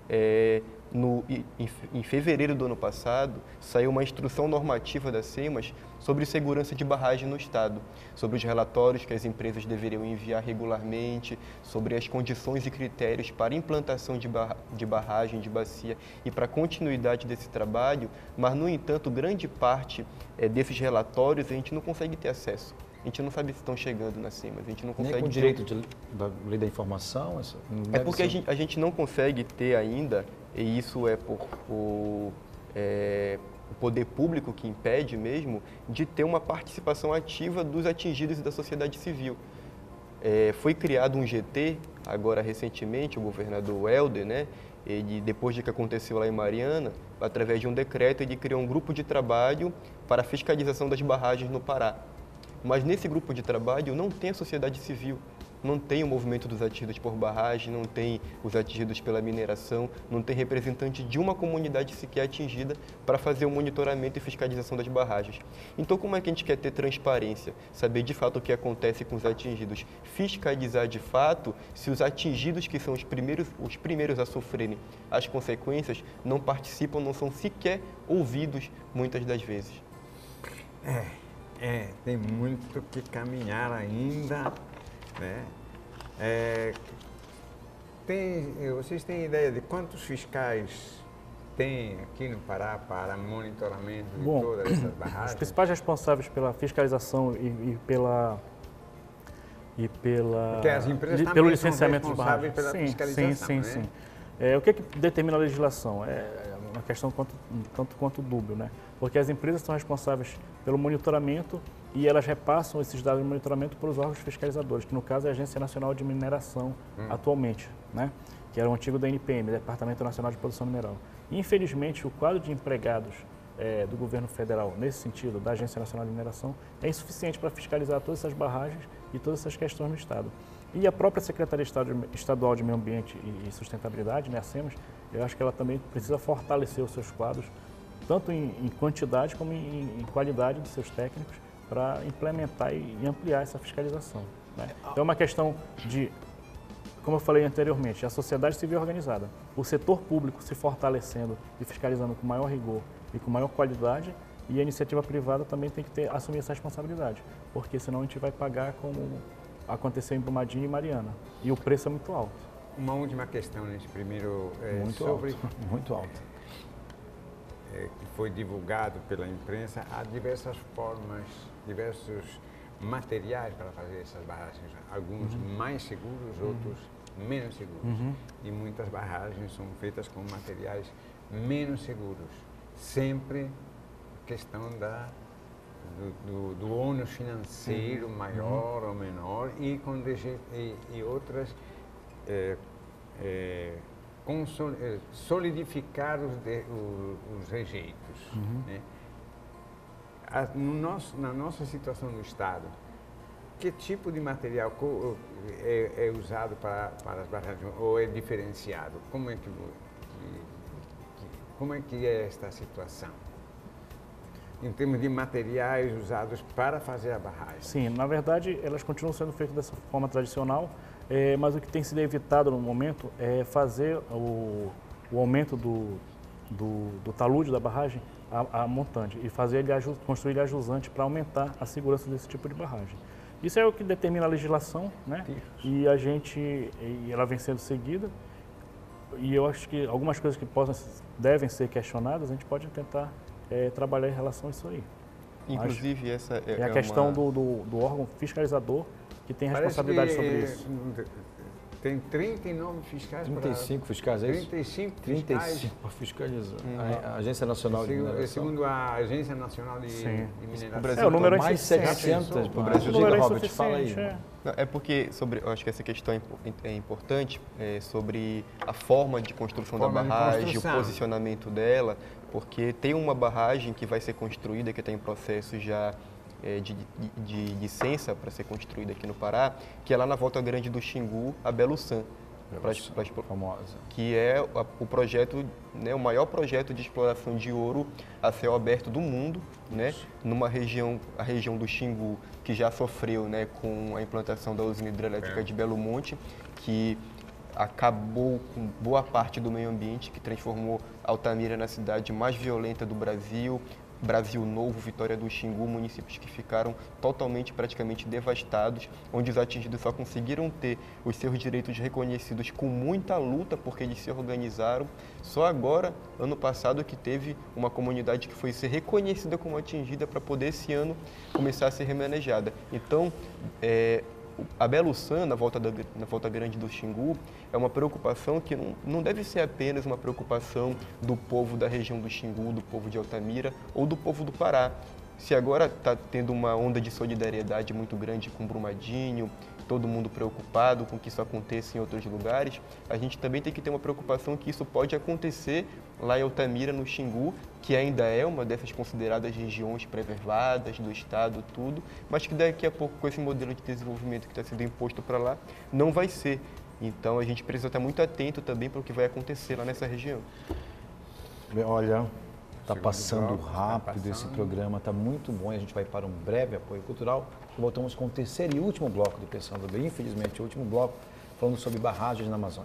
em fevereiro do ano passado, saiu uma instrução normativa da SEMAS sobre segurança de barragem no Estado, sobre os relatórios que as empresas deveriam enviar regularmente, sobre as condições e critérios para implantação de barragem, de bacia e para a continuidade desse trabalho, mas, no entanto, grande parte desses relatórios a gente não consegue ter acesso. A gente não sabe se estão chegando na SEMAS, a gente não consegue... Nem com o direito da lei da informação? É porque a gente não consegue ter ainda, e isso é por o poder público que impede mesmo, de ter uma participação ativa dos atingidos e da sociedade civil. Foi criado um GT, agora recentemente, o governador Helder, né? Ele, depois de que aconteceu lá em Mariana, através de um decreto, ele criou um grupo de trabalho para a fiscalização das barragens no Pará. Mas nesse grupo de trabalho não tem a sociedade civil, não tem o movimento dos atingidos por barragem, não tem os atingidos pela mineração, não tem representante de uma comunidade sequer atingida para fazer o monitoramento e fiscalização das barragens. Então, como é que a gente quer ter transparência? Saber de fato o que acontece com os atingidos, fiscalizar de fato se os atingidos, que são os primeiros a sofrerem as consequências, não participam, não são sequer ouvidos muitas das vezes. Tem muito que caminhar ainda, né? Vocês têm ideia de quantos fiscais tem aqui no Pará para monitoramento de todas essas barragens? Os principais responsáveis pela fiscalização e Porque as empresas pelo também licenciamento são de barragens. responsáveis pela fiscalização, Sim. né? O que determina a legislação? É uma questão tanto quanto dúbio, né? Porque as empresas são responsáveis pelo monitoramento e elas repassam esses dados de monitoramento para os órgãos fiscalizadores, que no caso é a Agência Nacional de Mineração atualmente, né? Que era o antigo DNPM, Departamento Nacional de Produção Mineral. Infelizmente, o quadro de empregados do governo federal, nesse sentido, da Agência Nacional de Mineração, é insuficiente para fiscalizar todas essas barragens e todas essas questões no Estado. E a própria Secretaria Estadual de Meio Ambiente e Sustentabilidade, né, a SEMAS, eu acho que ela também precisa fortalecer os seus quadros, tanto em quantidade como em qualidade dos seus técnicos, para implementar e ampliar essa fiscalização, né? Então é uma questão de, como eu falei anteriormente, a sociedade civil organizada, o setor público se fortalecendo e fiscalizando com maior rigor e com maior qualidade, e a iniciativa privada também tem que assumir essa responsabilidade, porque senão a gente vai pagar como aconteceu em Brumadinho e Mariana, e o preço é muito alto. Uma última questão nesse primeiro Muito alto. Que foi divulgado pela imprensa. Há diversas formas, diversos materiais para fazer essas barragens, alguns mais seguros, outros menos seguros. E muitas barragens são feitas com materiais menos seguros. Sempre questão do ônus financeiro maior ou menor e outras solidificar os rejeitos. Né? Na nossa situação no Estado, que tipo de material é usado para as barragens ou é diferenciado? Como é que é esta situação? Em termos de materiais usados para fazer a barragem? Sim, na verdade, elas continuam sendo feitas dessa forma tradicional, mas o que tem sido evitado no momento é fazer o aumento do talude da barragem a montante e fazer ele construir ele jusante para aumentar a segurança desse tipo de barragem. Isso é o que determina a legislação, né? E ela vem sendo seguida. E eu acho que algumas coisas que devem ser questionadas, a gente pode tentar trabalhar em relação a isso aí. Inclusive, essa é a questão do órgão fiscalizador que tem responsabilidade sobre isso. Tem 39 fiscais 35 fiscais, é isso? 35 para fiscalizar. A Agência Nacional de Mineração. Segundo a Agência Nacional de Mineração. O Brasil o número mais 700. O Brasil Diga, Robert, fala aí. Não, é porque eu acho que essa questão é importante sobre a forma de construção da barragem, o posicionamento dela, porque tem uma barragem que vai ser construída, que está em processo já de licença para ser construída aqui no Pará, que é lá na Volta Grande do Xingu, a Beluçã, famosa, que é o projeto, né, o maior projeto de exploração de ouro a céu aberto do mundo, né, numa região, a região do Xingu, que já sofreu, né, com a implantação da usina hidrelétrica de Belo Monte, que acabou com boa parte do meio ambiente, que transformou Altamira na cidade mais violenta do Brasil, Brasil Novo, Vitória do Xingu, municípios que ficaram totalmente, praticamente devastados, onde os atingidos só conseguiram ter os seus direitos reconhecidos com muita luta, porque eles se organizaram. Só agora, ano passado, que teve uma comunidade que foi ser reconhecida como atingida para poder esse ano começar a ser remanejada. Então, a Beluçã, na Volta Grande do Xingu, é uma preocupação que não deve ser apenas uma preocupação do povo da região do Xingu, do povo de Altamira ou do povo do Pará. Se agora está tendo uma onda de solidariedade muito grande com Brumadinho, todo mundo preocupado com que isso aconteça em outros lugares, a gente também tem que ter uma preocupação que isso pode acontecer lá em Altamira, no Xingu, que ainda é uma dessas consideradas regiões preservadas do estado, tudo, mas que daqui a pouco, com esse modelo de desenvolvimento que está sendo imposto para lá, não vai ser. Então, a gente precisa estar muito atento também para o que vai acontecer lá nessa região. Olha, está passando rápido esse programa, está muito bom e a gente vai para um breve apoio cultural. Voltamos com o terceiro e último bloco do Pensando Bem, infelizmente o último bloco, falando sobre barragens na Amazônia.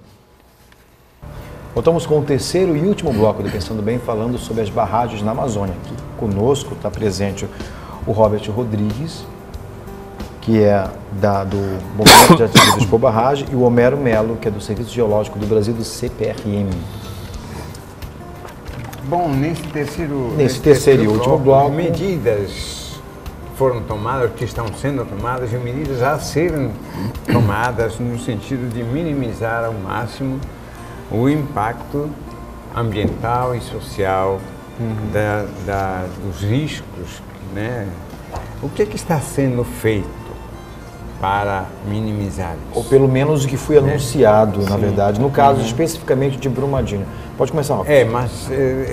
Voltamos com o terceiro e último bloco do Pensando Bem, falando sobre as barragens na Amazônia. Aqui conosco está presente o Robert Rodrigues, que é do Movimento de Ativos por Barragem, e o Homero Melo, que é do Serviço Geológico do Brasil, do CPRM. Bom, nesse terceiro e último bloco, medidas foram tomadas, que estão sendo tomadas, e medidas a serem tomadas no sentido de minimizar ao máximo o impacto ambiental e social dos riscos, né? O que está sendo feito para minimizar isso? Ou pelo menos o que foi anunciado, na verdade, no caso especificamente de Brumadinho. Pode começar, Rafael. Mas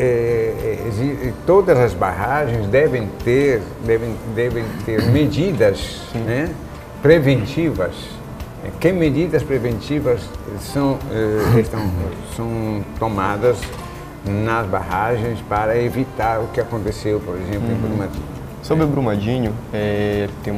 todas as barragens devem ter medidas, né, preventivas. Que medidas preventivas são tomadas nas barragens para evitar o que aconteceu, por exemplo, em Brumadinho? Sobre o Brumadinho, tem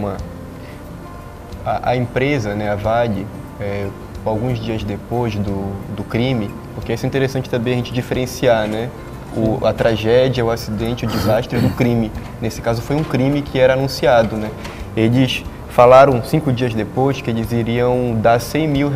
a empresa, né, a VAG, alguns dias depois do crime, porque isso é interessante também a gente diferenciar, né, a tragédia, o acidente, o desastre do crime. Nesse caso foi um crime que era anunciado, né. Eles falaram 5 dias depois que eles iriam dar R$100 mil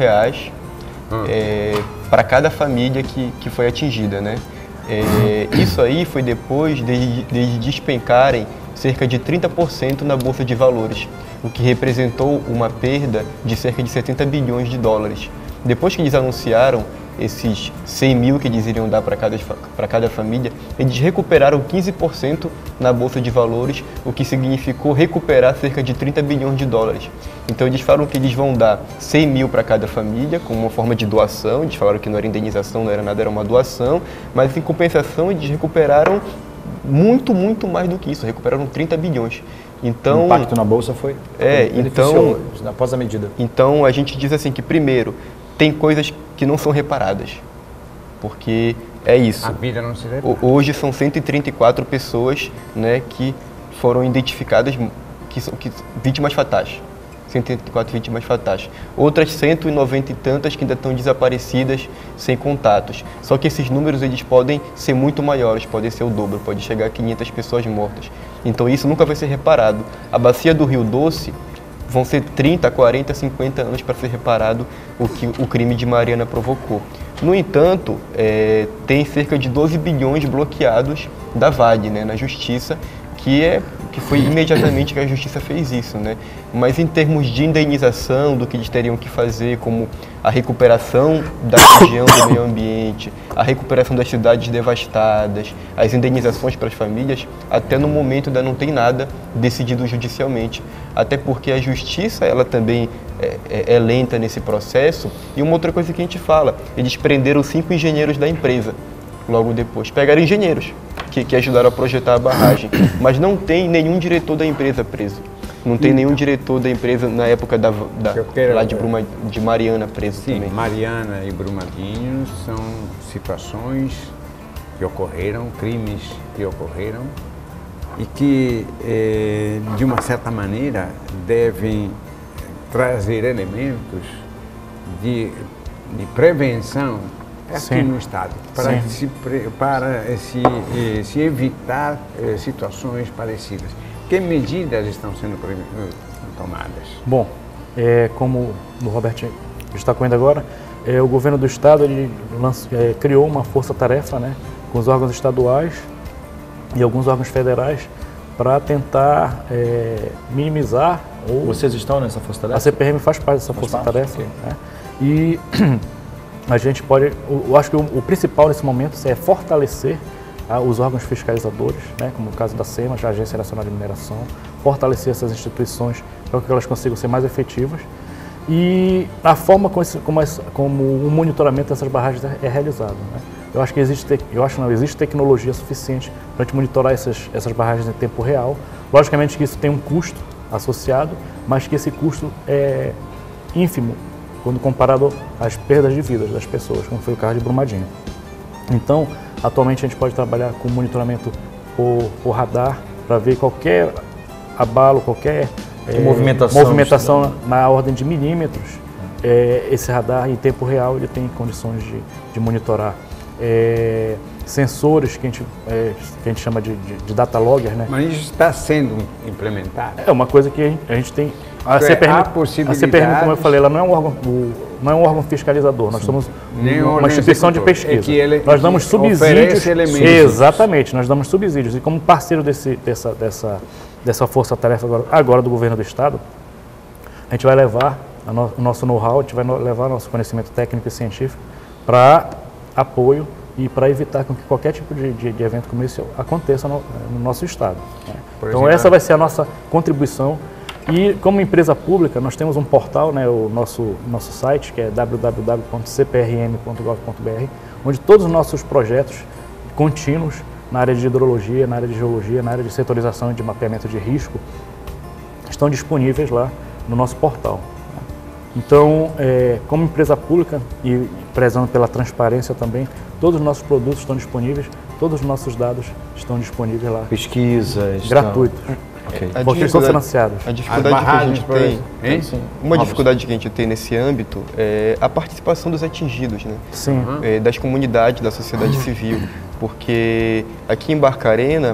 para cada família que foi atingida, né. Isso aí foi depois de despencarem cerca de 30% na Bolsa de Valores, o que representou uma perda de cerca de 70 bilhões de dólares. Depois que eles anunciaram esses 100 mil que eles iriam dar para cada família, eles recuperaram 15% na Bolsa de Valores, o que significou recuperar cerca de 30 bilhões de dólares. Então eles falaram que eles vão dar 100 mil para cada família, como uma forma de doação. Eles falaram que não era indenização, não era nada, era uma doação, mas em compensação eles recuperaram muito, muito mais do que isso, recuperaram 30 bilhões. Então, o impacto na Bolsa foi após a medida. Então a gente diz assim que, primeiro, tem coisas que não são reparadas, porque é isso. A vida não se repara. Hoje são 134 pessoas, né, que foram identificadas que são vítimas fatais. 134 vítimas fatais. Outras 190 e tantas que ainda estão desaparecidas, sem contatos. Só que esses números eles podem ser muito maiores, podem ser o dobro, pode chegar a 500 pessoas mortas. Então isso nunca vai ser reparado. A bacia do Rio Doce vão ser 30, 40, 50 anos para ser reparado o que o crime de Mariana provocou. No entanto, tem cerca de 12 bilhões bloqueados da VAD, né, na Justiça, que foi imediatamente que a Justiça fez isso, né? Mas em termos de indenização, do que eles teriam que fazer, como a recuperação da região do meio ambiente, a recuperação das cidades devastadas, as indenizações para as famílias, até no momento ainda não tem nada decidido judicialmente. Até porque a Justiça, ela também é lenta nesse processo. E uma outra coisa que a gente fala, eles prenderam 5 engenheiros da empresa, logo depois. Pegaram engenheiros que ajudaram a projetar a barragem, mas não tem nenhum diretor da empresa preso. Não tem nenhum diretor da empresa na época lá de Mariana preso. Sim, também. Mariana e Brumadinho são situações que ocorreram, crimes que ocorreram e que, de uma certa maneira, devem trazer elementos de prevenção aqui no Estado, para se evitar situações parecidas. Que medidas estão sendo tomadas? Bom, como o Roberto destacou ainda agora, o governo do Estado ele criou uma força-tarefa, né, com os órgãos estaduais e alguns órgãos federais para tentar minimizar. Vocês estão nessa força-tarefa? A CPRM faz parte dessa força-tarefa. Né? E a gente pode, eu acho que o principal nesse momento é fortalecer os órgãos fiscalizadores, né, como o caso da SEMA, a Agência Nacional de Mineração, fortalecer essas instituições para que elas consigam ser mais efetivas e a forma como o monitoramento dessas barragens é realizado. Né? Eu acho que existe tecnologia suficiente para a gente monitorar essas barragens em tempo real. Logicamente que isso tem um custo associado, mas que esse custo é ínfimo quando comparado às perdas de vidas das pessoas, como foi o caso de Brumadinho. Então, atualmente a gente pode trabalhar com monitoramento por radar para ver qualquer abalo, qualquer movimentação na ordem de milímetros. Esse radar em tempo real ele tem condições de monitorar. Sensores que a gente chama de data logger, né? Mas isso está sendo implementado? É uma coisa que a gente tem. A CPRM, como eu falei, ela não é um órgão fiscalizador. Nós somos uma instituição de pesquisa. Nós damos subsídios. Exatamente, nós damos subsídios. E como parceiro dessa força-tarefa agora do governo do Estado, a gente vai levar o nosso know-how, a gente vai levar o nosso conhecimento técnico e científico para apoio e para evitar que qualquer tipo de evento como esse aconteça no nosso Estado. Né? Então essa vai ser a nossa contribuição. E como empresa pública, nós temos um portal, né, o nosso site, que é www.cprm.gov.br, onde todos os nossos projetos contínuos na área de hidrologia, na área de geologia, na área de setorização e de mapeamento de risco, estão disponíveis lá no nosso portal. Então, como empresa pública e prezando pela transparência também, todos os nossos produtos estão disponíveis, todos os nossos dados estão disponíveis lá. Pesquisas. Gratuitos. Okay. Porque são financiados. A dificuldade que a gente tem, uma dificuldade que a gente tem nesse âmbito é a participação dos atingidos, né? Sim. Das comunidades, da sociedade civil, porque aqui em Barcarena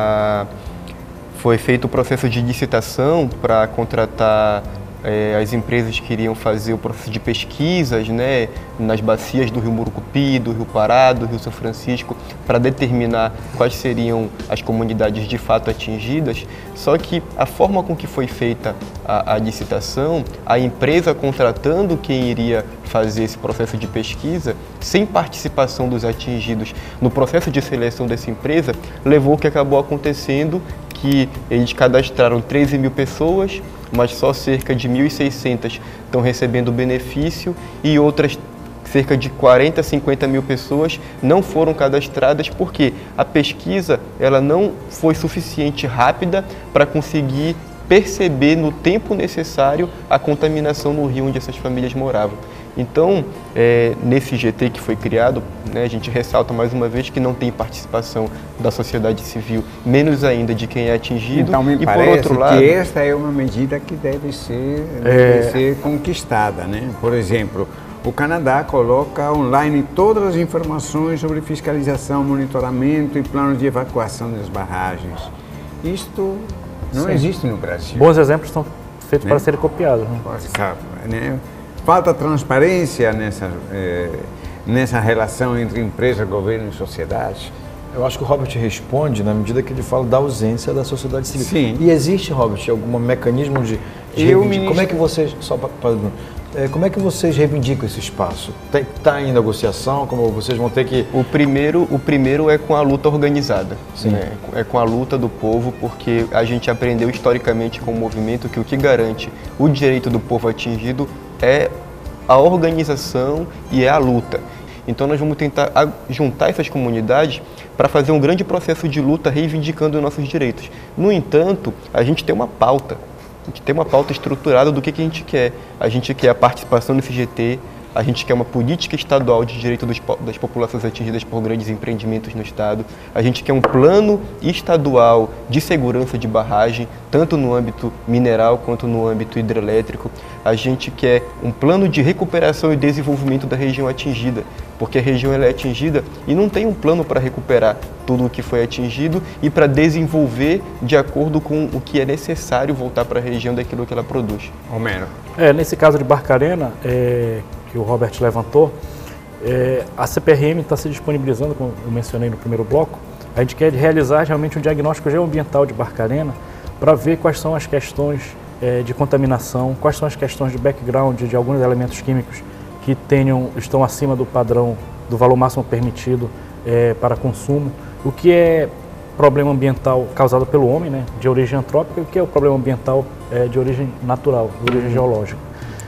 foi feito o processo de licitação para contratar as empresas que iriam fazer o processo de pesquisas, né, nas bacias do Rio Murucupi, do Rio Pará, do Rio São Francisco, para determinar quais seriam as comunidades de fato atingidas. Só que a forma com que foi feita a licitação, a empresa contratando quem iria fazer esse processo de pesquisa, sem participação dos atingidos no processo de seleção dessa empresa, levou ao que acabou acontecendo, que eles cadastraram 13 mil pessoas, mas só cerca de 1.600 estão recebendo benefício e outras cerca de 40, 50 mil pessoas não foram cadastradas porque a pesquisa ela não foi suficiente rápida para conseguir perceber no tempo necessário a contaminação no rio onde essas famílias moravam. Então, nesse GT que foi criado, né, a gente ressalta mais uma vez que não tem participação da sociedade civil, menos ainda de quem é atingido. Então, me parece por outro lado, que esta é uma medida que deve ser conquistada, né? Por exemplo, o Canadá coloca online todas as informações sobre fiscalização, monitoramento e planos de evacuação das barragens. Isto não existe no Brasil. Bons exemplos estão feitos para serem copiados. Né? Falta transparência nessa relação entre empresa, governo e sociedade. Eu acho que o Robert responde na medida que ele fala da ausência da sociedade civil. Sim. E existe, Robert, algum mecanismo de reivindicar? Como é que vocês, como é que vocês reivindicam esse espaço? Está em negociação? Como vocês vão ter que... O primeiro é com a luta organizada, né? É com a luta do povo, porque a gente aprendeu historicamente com o movimento que o que garante o direito do povo atingido é a organização e é a luta. Então nós vamos tentar juntar essas comunidades para fazer um grande processo de luta reivindicando os nossos direitos. No entanto, a gente tem uma pauta. A gente tem uma pauta estruturada do que a gente quer. A gente quer a participação no CGT, a gente quer uma política estadual de direito das populações atingidas por grandes empreendimentos no Estado, a gente quer um plano estadual de segurança de barragem, tanto no âmbito mineral quanto no âmbito hidrelétrico, a gente quer um plano de recuperação e desenvolvimento da região atingida, porque a região ela é atingida e não tem um plano para recuperar tudo o que foi atingido e para desenvolver de acordo com o que é necessário voltar para a região daquilo que ela produz. Romero. Nesse caso de Barcarena, que o Robert levantou, a CPRM está se disponibilizando, como eu mencionei no primeiro bloco. A gente quer realizar realmente um diagnóstico geoambiental de Barcarena para ver quais são as questões de contaminação, quais são as questões de background de alguns elementos químicos que estão acima do padrão, do valor máximo permitido para consumo, o que é problema ambiental causado pelo homem, né, de origem antrópica, e o que é o problema ambiental de origem natural, de origem geológica.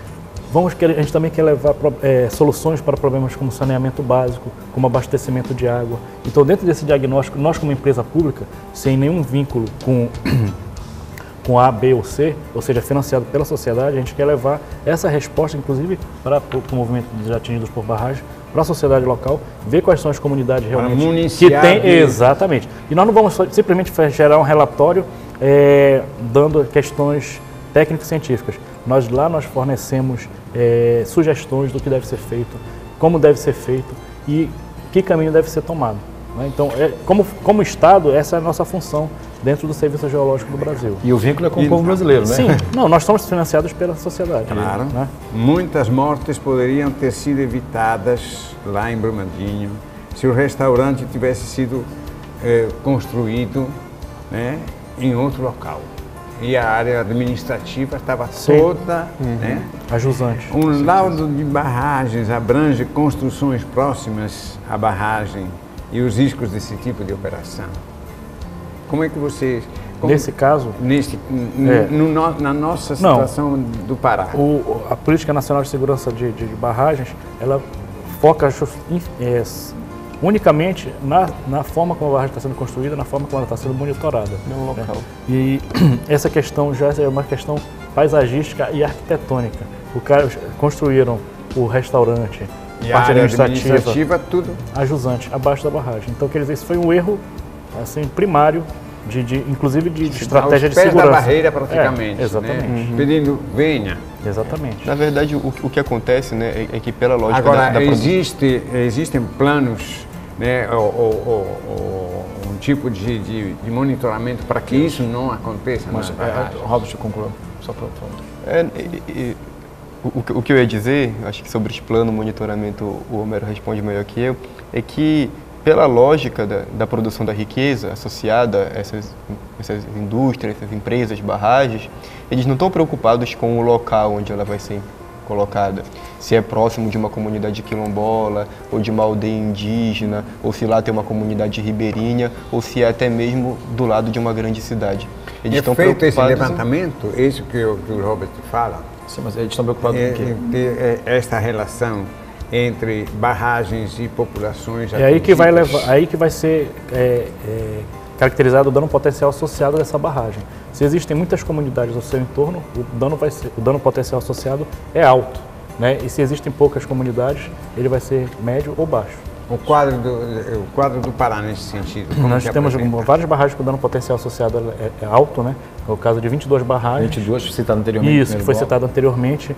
A gente também quer levar soluções para problemas como saneamento básico, como abastecimento de água. Então, dentro desse diagnóstico, nós como empresa pública, sem nenhum vínculo com A, B ou C, ou seja, financiado pela sociedade, a gente quer levar essa resposta, inclusive, para o movimento de atingidos por barragem, para a sociedade local, ver quais são as comunidades realmente que tem. Exatamente. E nós não vamos simplesmente gerar um relatório dando questões técnico-científicas. Nós fornecemos sugestões do que deve ser feito, como deve ser feito e que caminho deve ser tomado. Né? Então, como Estado, essa é a nossa função dentro do Serviço Geológico do Brasil. E o vínculo é com o povo brasileiro, né? Sim, nós somos financiados pela sociedade. Claro. Né? Muitas mortes poderiam ter sido evitadas lá em Brumadinho se o restaurante tivesse sido construído, né, em outro local. E a área administrativa estava toda, né? A jusante. Um laudo de barragens abrange construções próximas à barragem e os riscos desse tipo de operação. Como é que vocês... Nesse caso... na nossa situação do Pará. A Política Nacional de Segurança de Barragens, ela foca unicamente na forma como a barragem está sendo construída, na forma como ela está sendo monitorada. No local. E essa questão já é uma questão paisagística e arquitetônica. Construíram o restaurante, e parte a área administrativa, tudo a jusante, abaixo da barragem. Então, quer dizer, isso foi um erro assim, primário, inclusive de estratégia de segurança. Da barreira, praticamente. Exatamente. Né? Pedindo, venha. Exatamente. Na verdade, o que acontece, né, é que pela lógica Agora, existem planos, né, um tipo de monitoramento para que isso não aconteça nas barragens. Robert, conclua, só para falar. O que eu ia dizer, acho que sobre esse plano, monitoramento, o Homero responde melhor que eu, é que pela lógica da produção da riqueza associada a essas indústrias, essas empresas, barragens, eles não estão preocupados com o local onde ela vai ser colocada. Se é próximo de uma comunidade quilombola, ou de uma aldeia indígena, ou se lá tem uma comunidade ribeirinha, ou se é até mesmo do lado de uma grande cidade. Eles estão feito esse preocupados levantamento, isso que o Robert fala? Sim, mas eles estão preocupados com o quê? Ter esta relação entre barragens e populações aí que vai ser caracterizado o dano potencial associado dessa barragem. Se existem muitas comunidades ao seu entorno, o dano potencial associado é alto, né? E se existem poucas comunidades, ele vai ser médio ou baixo. O quadro do Pará nesse sentido? Nós temos várias barragens com dano potencial associado é alto, né? É o caso de 22 barragens. 22, citado anteriormente. Isso, que foi citado anteriormente.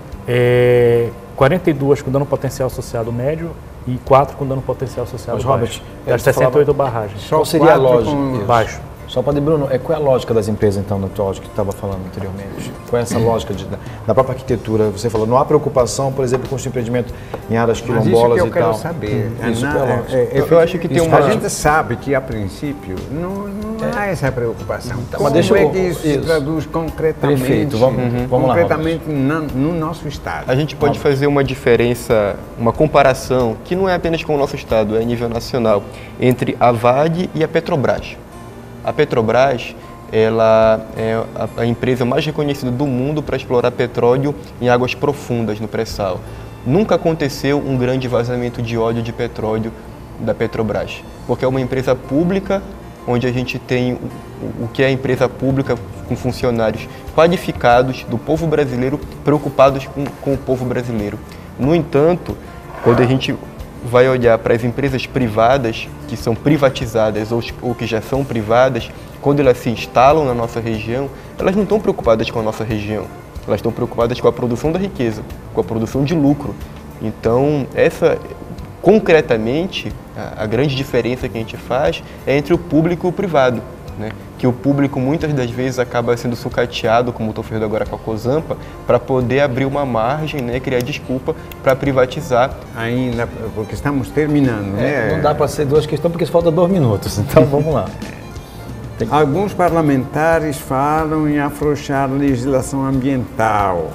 42 com dano potencial associado médio e 4 com dano potencial associado baixo. Das 68 barragens. Qual seria a lógica? Baixo. Só para Bruno, qual é a lógica das empresas, então, que você estava falando anteriormente? Qual é essa lógica da própria arquitetura? Você falou, não há preocupação, por exemplo, com o empreendimento em áreas quilombolas e tal. Isso que eu quero saber. Eu acho que tem uma... A gente sabe que, a princípio, não há essa preocupação. Como é que isso se traduz concretamente, Perfeito. Vamos concretamente no nosso estado? A gente pode fazer uma diferença, uma comparação, que não é apenas com o nosso estado, é a nível nacional, entre a VAG e a Petrobras. A Petrobras, ela é a empresa mais reconhecida do mundo para explorar petróleo em águas profundas no pré-sal. Nunca aconteceu um grande vazamento de óleo de petróleo da Petrobras, porque é uma empresa pública, onde a gente tem o que é a empresa pública com funcionários qualificados do povo brasileiro, preocupados com o povo brasileiro. No entanto, quando a gente vai olhar para as empresas privadas que são privatizadas ou que já são privadas, quando elas se instalam na nossa região, elas não estão preocupadas com a nossa região, elas estão preocupadas com a produção da riqueza, com a produção de lucro. Então, concretamente, a grande diferença que a gente faz é entre o público e o privado, né? Que o público muitas das vezes acaba sendo sucateado, como estou fazendo agora com a Cozampa, para poder abrir uma margem, né, criar desculpa para privatizar. Ainda, porque estamos terminando, né? Não dá para ser duas questões porque falta 2 minutos, então vamos lá. Alguns parlamentares falam em afrouxar a legislação ambiental.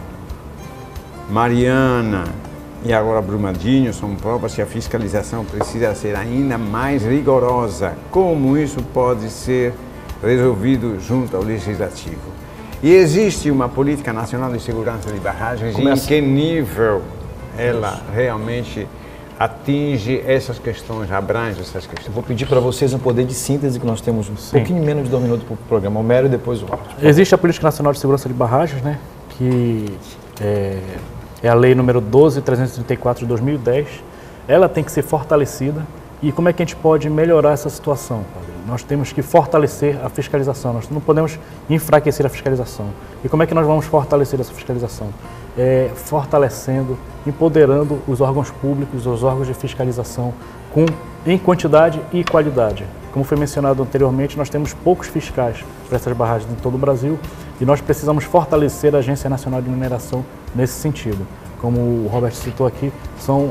Mariana e agora Brumadinho são provas que a fiscalização precisa ser ainda mais rigorosa. Como isso pode ser resolvido junto ao Legislativo? E existe uma política nacional de segurança de barragens? Em que nível ela realmente atinge essas questões, abrange essas questões? Eu vou pedir para vocês um poder de síntese, que nós temos um pouquinho menos de 2 minutos para o programa. Homero e depois o Robert. Existe a Política Nacional de Segurança de Barragens, né, que é a Lei número 12.334 de 2010. Ela tem que ser fortalecida. E como é que a gente pode melhorar essa situação, padre? Nós temos que fortalecer a fiscalização, nós não podemos enfraquecer a fiscalização. E como é que nós vamos fortalecer essa fiscalização? Fortalecendo, empoderando os órgãos públicos, os órgãos de fiscalização, em quantidade e qualidade. Como foi mencionado anteriormente, nós temos poucos fiscais para essas barragens em todo o Brasil e nós precisamos fortalecer a Agência Nacional de Mineração nesse sentido. Como o Robert citou aqui, são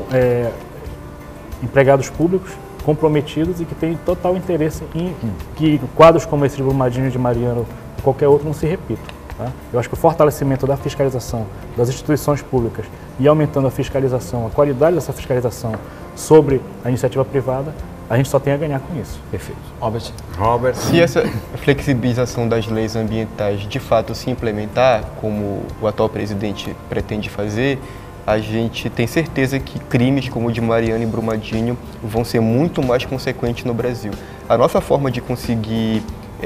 empregados públicos comprometidos e que têm total interesse em que quadros como esse de Brumadinho, de Mariana ou qualquer outro não se repitam. Tá? Eu acho que o fortalecimento da fiscalização das instituições públicas e aumentando a fiscalização, a qualidade dessa fiscalização sobre a iniciativa privada, a gente só tem a ganhar com isso. Perfeito. Robert. Se essa flexibilização das leis ambientais de fato se implementar, como o atual presidente pretende fazer, a gente tem certeza que crimes como o de Mariana e Brumadinho vão ser muito mais consequentes no Brasil. A nossa forma de conseguir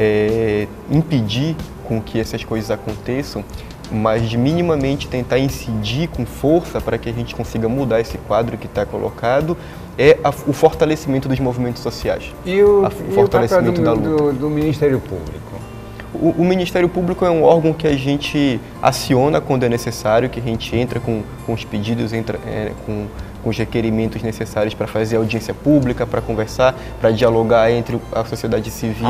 impedir com que essas coisas aconteçam, mas de minimamente tentar incidir com força para que a gente consiga mudar esse quadro que está colocado, é o fortalecimento dos movimentos sociais. E o fortalecimento do Ministério Público? O Ministério Público é um órgão que a gente aciona quando é necessário, que a gente entra com os pedidos, com os requerimentos necessários para fazer audiência pública, para conversar, para dialogar entre a sociedade civil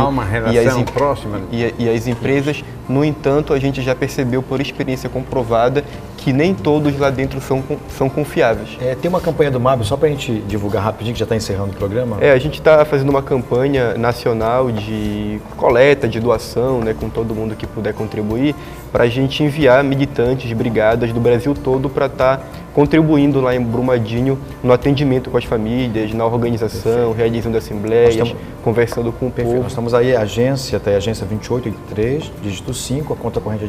e as empresas. No entanto, a gente já percebeu por experiência comprovada que nem todos lá dentro são confiáveis. Tem uma campanha do MAB, só para a gente divulgar rapidinho, que já está encerrando o programa. A gente está fazendo uma campanha nacional de coleta, de doação, né, com todo mundo que puder contribuir, para a gente enviar militantes, brigadas do Brasil todo para estar contribuindo lá em Brumadinho no atendimento com as famílias, na organização, realizando assembleias, conversando com o povo. Nós estamos aí, a agência 2883, dígito 5, a conta corrente é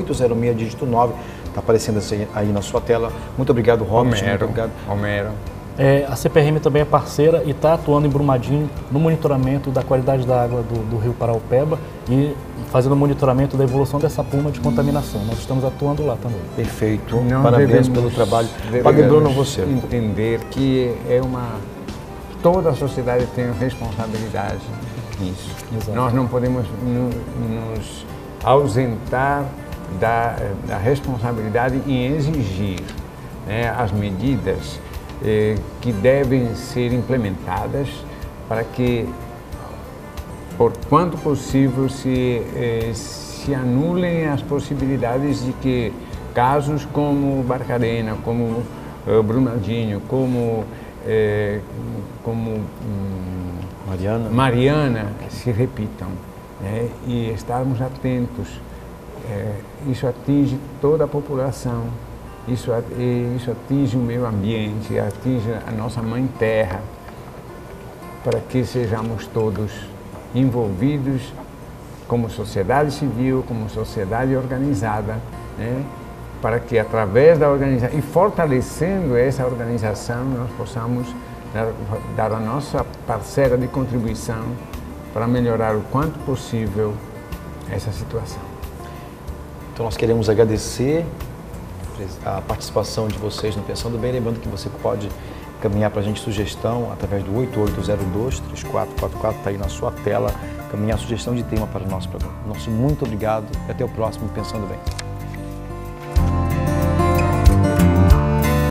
18806, dígito 9. Está aparecendo aí na sua tela. Muito obrigado, Robert. Muito obrigado. Homero. A CPRM também é parceira e está atuando em Brumadinho no monitoramento da qualidade da água do rio Paraopeba e fazendo o monitoramento da evolução dessa pluma de contaminação. Nós estamos atuando lá também. Perfeito. Nós Parabéns pelo trabalho. Padre Bruno, você. Entender que toda a sociedade tem responsabilidade nisso. Exato. Nós não podemos nos ausentar da responsabilidade em exigir, né, as medidas que devem ser implementadas para que, por quanto possível, se anulem as possibilidades de que casos como Barcarena, como Brumadinho, como Mariana se repitam, né? E estarmos atentos. Isso atinge toda a população, isso atinge o meio ambiente, atinge a nossa mãe terra, para que sejamos todos envolvidos como sociedade civil, como sociedade organizada, né? Para que através da organização e fortalecendo essa organização nós possamos dar a nossa parcela de contribuição para melhorar o quanto possível essa situação. Então nós queremos agradecer a participação de vocês no Pensando Bem, lembrando que você pode caminhar para a gente sugestão através do 8802-3444, está aí na sua tela, caminhar sugestão de tema para o nosso programa. Nosso muito obrigado e até o próximo Pensando Bem.